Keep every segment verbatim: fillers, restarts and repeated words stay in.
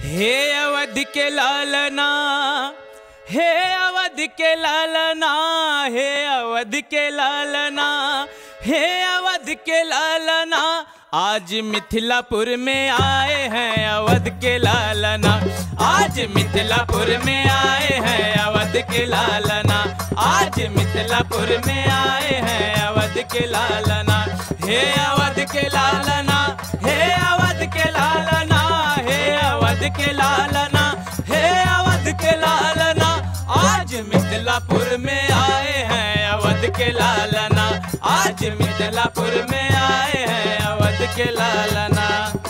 हे अवध के लालना, हे अवध के लालना, हे अवध के लालना, हे अवध के लालना, आज मिथिलापुर में आए हैं अवध के लालना, आज मिथिलापुर में आए हैं अवध के लालना, आज मिथिलापुर में आए हैं अवध के लालना। हे अवध के लालना, हे अवध के लालना, हे अवध के लालना, हे अवध के लालना, आज मिथिलापुर में आए हैं अवध के लालना, आज मिथिलापुर में आए हैं अवध के लालना।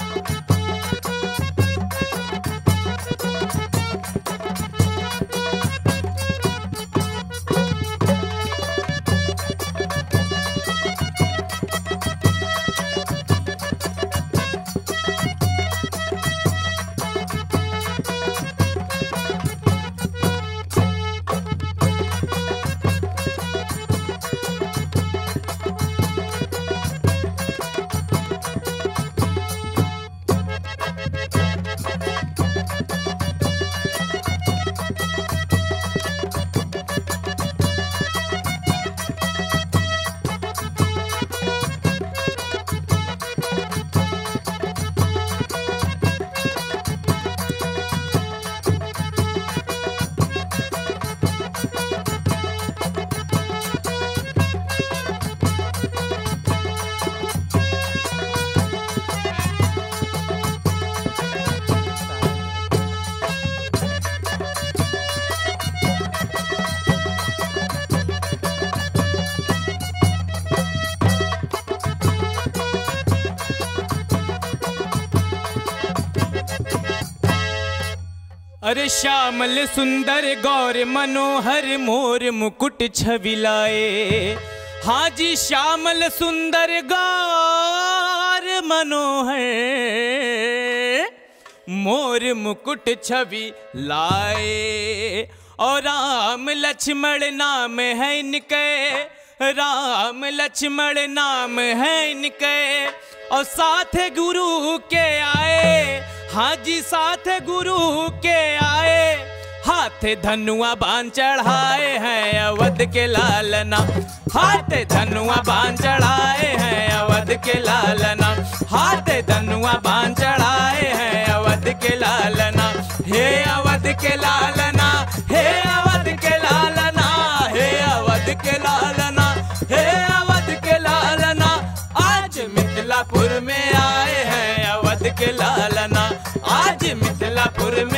अरे श्यामल सुंदर गौर मनोहर मोर मुकुट छवि लाए, हाँ जी श्यामल सुंदर गौर मनोहर मोर मुकुट छवि लाए। और राम लक्ष्मण नाम है इनके, राम लक्ष्मण नाम है इनके, और साथ गुरु के आए, हाँ जी साथ गुरु के आए, हाथ धनुआ बाण चढ़ाए हैं अवध के लालना, हाथ धनुआ बाण चढ़ाए हैं अवध के लालना, हाथ धनुआ बाण चढ़ाए हैं अवध के लालना। हे अवध के लालना, हे अवध के लालना, हे अवध के लालना, हे अवध के लालना, आज मिथिलापुर में आए हैं अवध के लालना, आज मिथिलापुर में